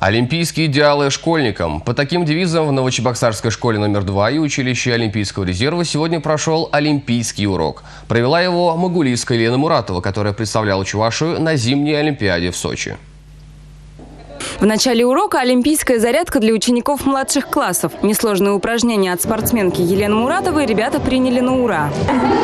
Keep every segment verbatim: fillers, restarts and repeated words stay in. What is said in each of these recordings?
Олимпийские идеалы школьникам. По таким девизам в Новочебоксарской школе номер два и училище Олимпийского резерва сегодня прошел олимпийский урок. Провела его Могулийская Елена Муратова, которая представляла Чувашию на зимней Олимпиаде в Сочи. В начале урока олимпийская зарядка для учеников младших классов. Несложные упражнения от спортсменки Елены Муратовой ребята приняли на ура.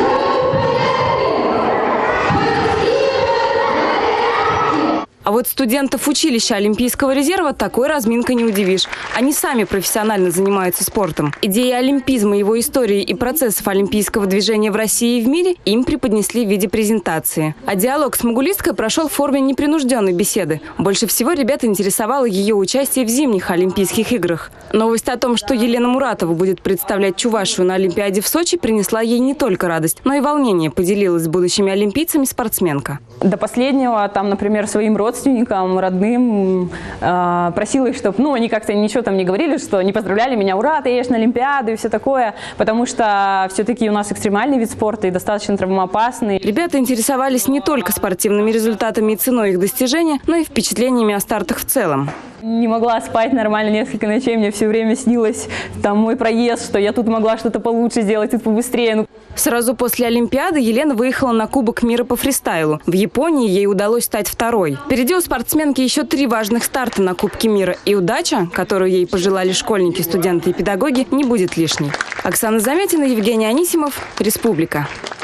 А вот студентов училища Олимпийского резерва такой разминкой не удивишь. Они сами профессионально занимаются спортом. Идеи олимпизма, его истории и процессов олимпийского движения в России и в мире им преподнесли в виде презентации. А диалог с Могулийской прошел в форме непринужденной беседы. Больше всего ребят интересовало ее участие в зимних Олимпийских играх. Новость о том, что Елена Муратова будет представлять Чувашию на Олимпиаде в Сочи, принесла ей не только радость, но и волнение, поделилась с будущими олимпийцами спортсменка. До последнего, там, например, своим родственникам, родственникам, родным, э, просила их, чтобы, ну, они как-то ничего там не говорили, что не поздравляли меня, ура, ты едешь на Олимпиаду и все такое, потому что все-таки у нас экстремальный вид спорта и достаточно травмоопасный. Ребята интересовались не только спортивными результатами и ценой их достижения, но и впечатлениями о стартах в целом. Не могла спать нормально несколько ночей, мне все время снилось там мой проезд, что я тут могла что-то получше сделать, тут побыстрее. Сразу после Олимпиады Елена выехала на Кубок мира по фристайлу. В Японии ей удалось стать второй. Впереди у спортсменки еще три важных старта на Кубке мира. И удача, которую ей пожелали школьники, студенты и педагоги, не будет лишней. Оксана Замятина, Евгений Анисимов, Республика.